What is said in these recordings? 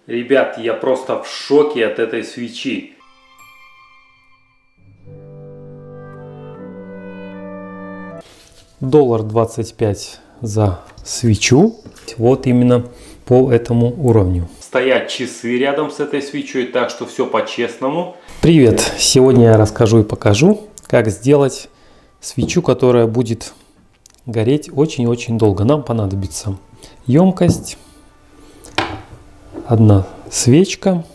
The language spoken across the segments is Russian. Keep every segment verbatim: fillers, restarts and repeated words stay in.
Ребят, я просто в шоке от этой свечи. Доллар двадцать пять за свечу. Вот именно по этому уровню. Стоят часы рядом с этой свечой, так что все по-честному. Привет! Сегодня я расскажу и покажу, как сделать свечу, которая будет гореть очень-очень долго. Нам понадобится емкость, одна свечка,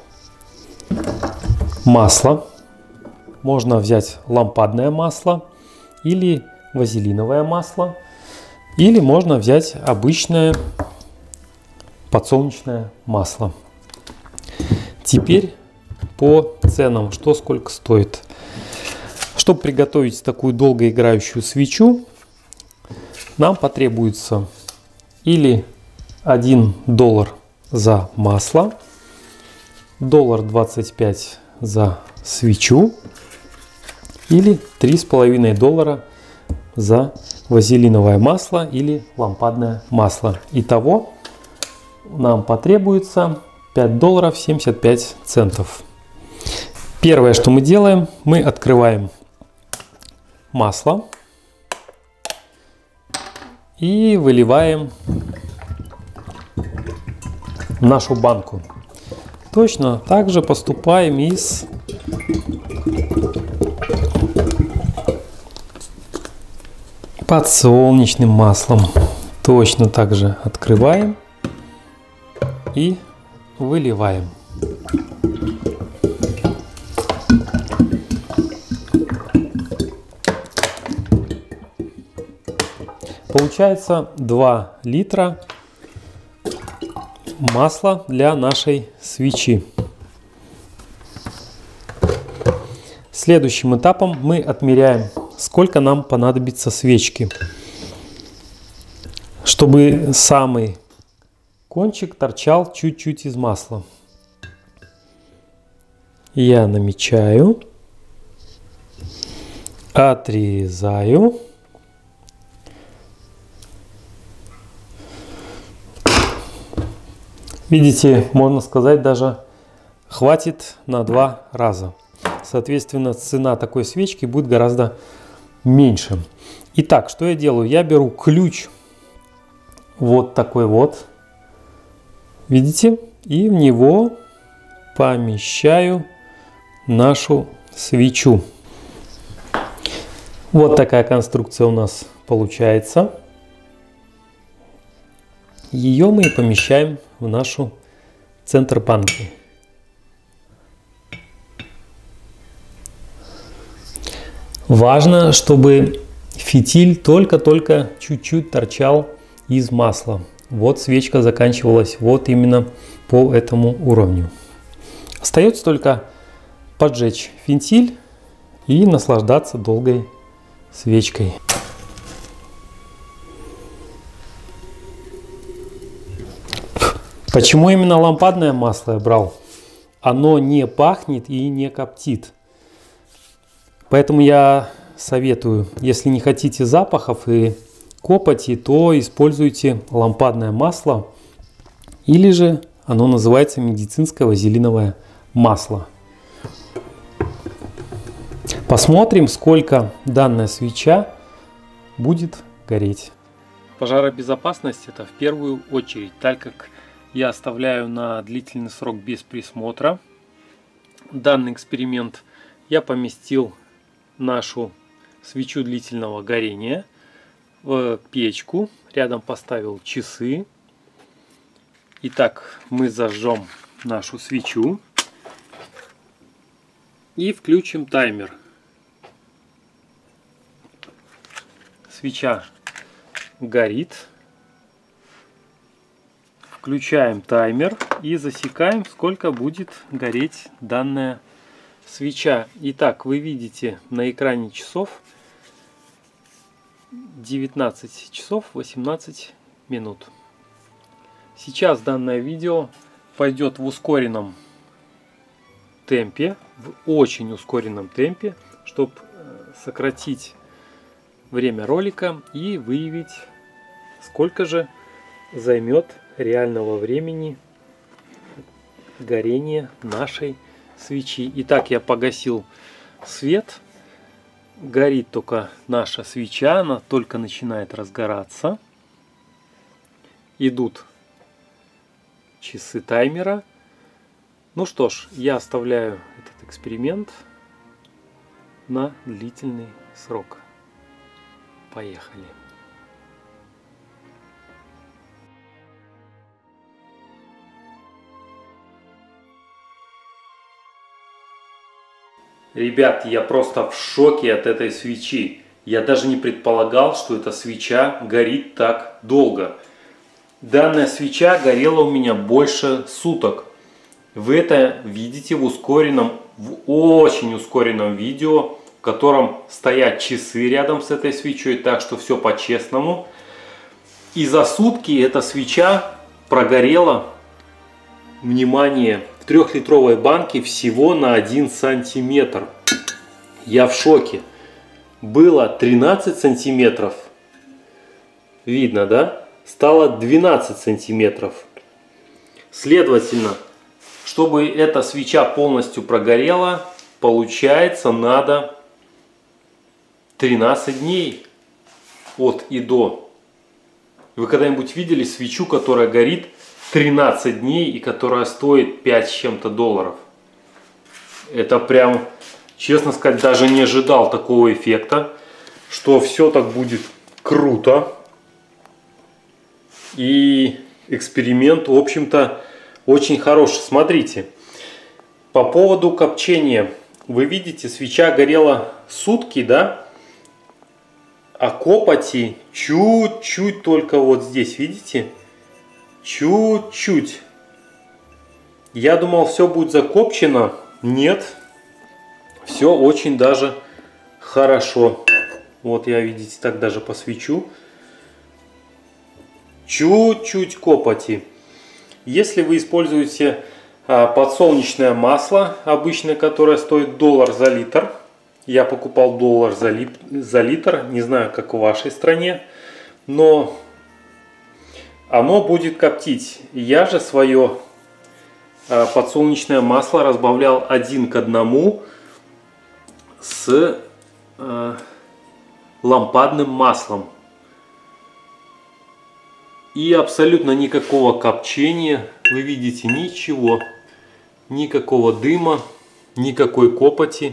масло. Можно взять лампадное масло или вазелиновое масло, или можно взять обычное подсолнечное масло. Теперь по ценам, что сколько стоит. Чтобы приготовить такую долгоиграющую свечу, нам потребуется или один доллар за масло, доллар двадцать пять за свечу, или три с половиной доллара за вазелиновое масло или лампадное масло. Итого нам потребуется пять долларов семьдесят пять центов. Первое, что мы делаем, мы открываем масло и выливаем в нашу банку. Точно так же поступаем и с подсолнечным маслом. Точно так же открываем и выливаем. Получается два литра масла для нашей свечи. Следующим этапом мы отмеряем, сколько нам понадобится свечки, чтобы самый кончик торчал чуть-чуть из масла. Я намечаю, отрезаю. Видите, можно сказать, даже хватит на два раза. Соответственно, цена такой свечки будет гораздо меньше. Итак, что я делаю? Я беру ключ вот такой вот. Видите? И в него помещаю нашу свечу. Вот такая конструкция у нас получается. Ее мы помещаем в нашу центр банки. Важно, чтобы фитиль только-только чуть-чуть торчал из масла. Вот свечка заканчивалась вот именно по этому уровню. Остается только поджечь фитиль и наслаждаться долгой свечкой. Почему именно лампадное масло я брал? Оно не пахнет и не коптит. Поэтому я советую, если не хотите запахов и копоти, то используйте лампадное масло. Или же оно называется медицинское вазелиновое масло. Посмотрим, сколько данная свеча будет гореть. Пожаробезопасность — это в первую очередь, так как я оставляю на длительный срок без присмотра данный эксперимент. Я поместил нашу свечу длительного горения в печку. Рядом поставил часы. Итак, мы зажжем нашу свечу и включим таймер. Свеча горит. Включаем таймер и засекаем, сколько будет гореть данная свеча. Итак, вы видите на экране часов девятнадцать часов восемнадцать минут. Сейчас данное видео пойдет в ускоренном темпе, в очень ускоренном темпе, чтобы сократить время ролика и выявить, сколько же займет реального времени горение нашей свечи. Итак, я погасил свет. Горит только наша свеча, она только начинает разгораться. Идут часы таймера. Ну что ж, я оставляю этот эксперимент на длительный срок. Поехали. Ребят, я просто в шоке от этой свечи. Я даже не предполагал, что эта свеча горит так долго. Данная свеча горела у меня больше суток. Вы это видите в ускоренном, в очень ускоренном видео, в котором стоят часы рядом с этой свечой, так что все по-честному. И за сутки эта свеча прогорела, внимание, в трехлитровой банке всего на один сантиметр. Я в шоке. Было тринадцать сантиметров. Видно, да? Стало двенадцать сантиметров. Следовательно, чтобы эта свеча полностью прогорела, получается, надо тринадцать дней от и до. Вы когда-нибудь видели свечу, которая горит тринадцать дней и которая стоит пять с чем-то долларов? Это прям, честно сказать, даже не ожидал такого эффекта, что все так будет круто. И эксперимент, в общем-то, очень хороший. Смотрите, по поводу копчения. Вы видите, свеча горела сутки, да? А копоти чуть-чуть только вот здесь, видите? Чуть-чуть. Я думал, все будет закопчено. Нет. Все очень даже хорошо. Вот я, видите, так даже посвечу. Чуть-чуть копоти. Если вы используете а, подсолнечное масло, обычное, которое стоит доллар за литр. Я покупал доллар за, ли, за литр. Не знаю, как в вашей стране. Но оно будет коптить. Я же свое а, подсолнечное масло разбавлял один к одному с а, лампадным маслом. И абсолютно никакого копчения, вы видите, ничего, никакого дыма, никакой копоти.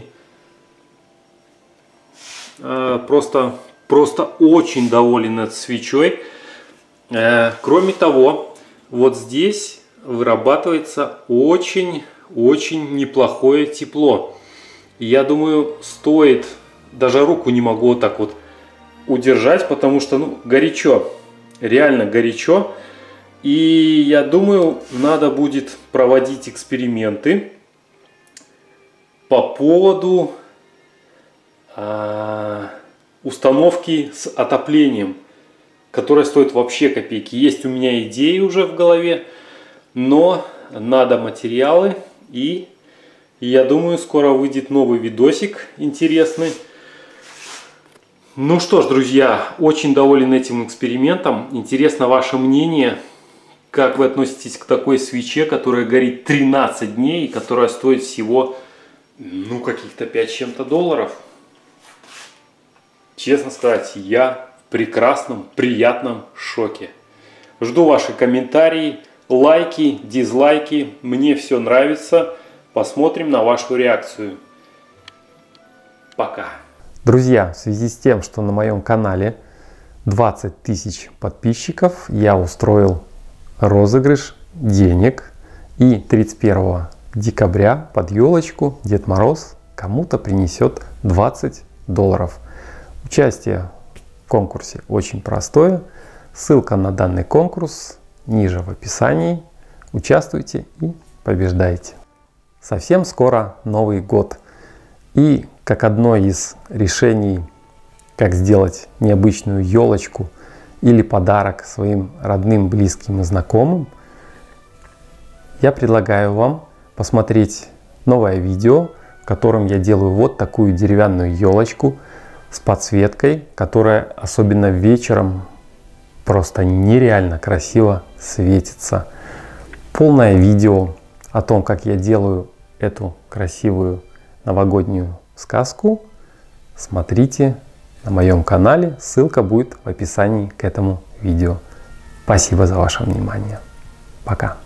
Просто, просто очень доволен этой свечой. Кроме того, вот здесь вырабатывается очень-очень неплохое тепло. Я думаю, стоит, даже руку не могу вот так вот удержать, потому что ну, горячо. Реально горячо. И я думаю, надо будет проводить эксперименты по поводу а, установки с отоплением, которая стоит вообще копейки. Есть у меня идеи уже в голове, но надо материалы. И я думаю, скоро выйдет новый видосик интересный. Ну что ж, друзья, очень доволен этим экспериментом. Интересно ваше мнение, как вы относитесь к такой свече, которая горит тринадцать дней и которая стоит всего, ну, каких-то пять с чем-то долларов. Честно сказать, я в прекрасном, приятном шоке. Жду ваши комментарии, лайки, дизлайки. Мне все нравится. Посмотрим на вашу реакцию. Пока. Друзья, в связи с тем, что на моем канале двадцать тысяч подписчиков, я устроил розыгрыш денег. И тридцать первого декабря под елочку Дед Мороз кому-то принесет двадцать долларов. Участие в конкурсе очень простое. Ссылка на данный конкурс ниже в описании. Участвуйте и побеждайте. Совсем скоро Новый год. И как одно из решений, как сделать необычную елочку или подарок своим родным, близким и знакомым, я предлагаю вам посмотреть новое видео, в котором я делаю вот такую деревянную елочку с подсветкой, которая особенно вечером просто нереально красиво светится. Полное видео о том, как я делаю эту красивую новогоднюю сказку, смотрите на моем канале. Ссылка будет в описании к этому видео. Спасибо за ваше внимание. Пока.